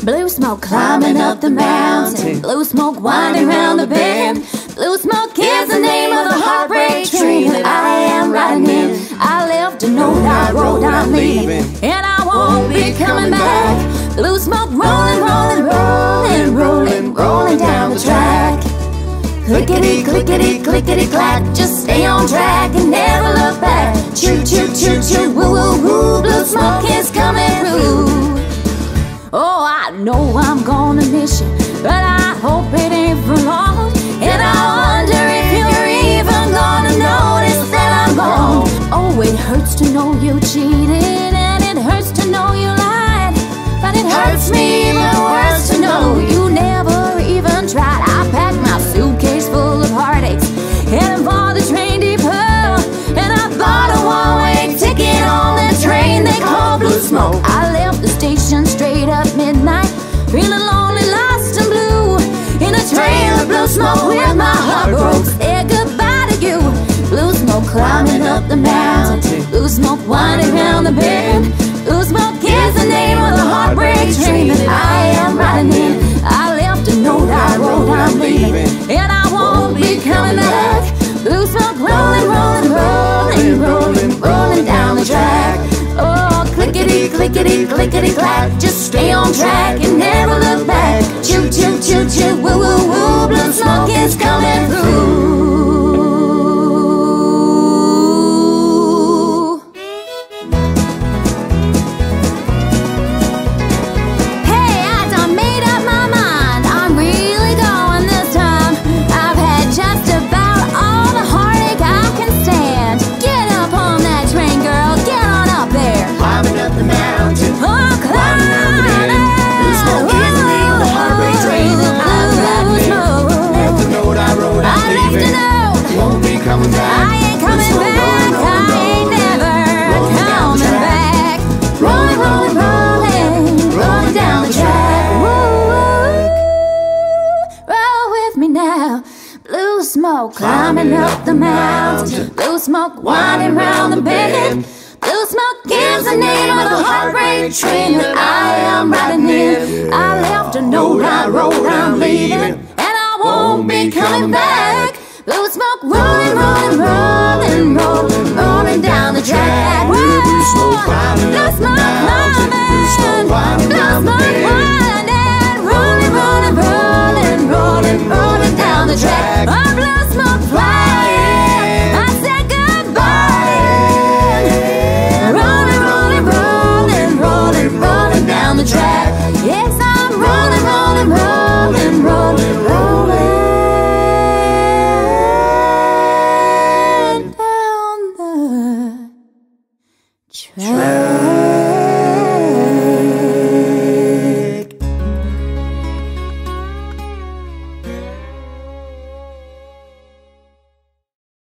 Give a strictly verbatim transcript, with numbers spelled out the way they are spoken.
Blue smoke climbing up the mountain, blue smoke winding round the bend. Blue smoke is the name of the heartbreak train that I am riding in. I left a note, I wrote, I'm leaving, and I won't be coming back. Blue smoke rolling, rolling, rolling, rolling, rolling down the track. Clickety, clickety, clickety, clack. Just stay on track and never look back. Choo, choo, choo, choo, woo, woo, woo. Blue smoke is coming through. Oh, I know I'm gonna miss you, but I hope it ain't for long. And I wonder if you're even gonna notice that I'm gone. Oh, it hurts to know you cheated, and it hurts to know you lied, but it hurts me even worse to know you never even tried. I packed my suitcase full of heartaches, heading for the train depot, and I bought a one-way ticket on the train they call Blue Smoke. I left the station straight up midnight, feeling lonely, lost and blue, in a trail of blue smoke with my heart broke. Said goodbye to you. Blue smoke climbing up the mountain, blue smoke winding round the bend. Blue smoke is the name of the heartbreak train that I am riding in. I left a note, I wrote, I'm leaving, and I won't be coming back. Blue smoke rolling, rolling, rolling, rolling, rolling down the track. Oh, clickety, clickety, clickety, clack. Just stay on track and never look back. Choo, choo, choo, choo, woo, woo, woo. Blue smoke is coming through. Hey, I done made up my mind. I'm really going this time. I've had just about all the heartache I can stand. Get up on that train, girl. Get on up there. Climbing up the mountain, Oh, climbing round the bend. Blue smoke is the name of the heartbreak train that I'm riding in. Left a note, I wrote, I'm I left a leaving, note. won't be coming back. I ain't Blue coming smoke back. rolling, rolling, I ain't rolling, never rolling down the coming track. back. Rolling, rolling, rolling, rolling down the track. Woo, roll with me now. Blue smoke climbing up the mountain, blue smoke winding round the bend. Blue smoke is the name of the heartbreak train that I am riding in. I left a note, I wrote, I'm leaving, and I won't be coming back. Blue smoke rolling, rolling, rolling, rolling, rolling down the track. Woo! Blue smoke climbing Blue up the smoke mountain, blue smoke climbing, winding blue round the smoke bend. winding, rolling, rolling, rolling, rolling, rolling down the track. Oh, blue smoke flying, I said goodbye. Rolling, rolling, rolling, rolling, rolling down the track. Yes, I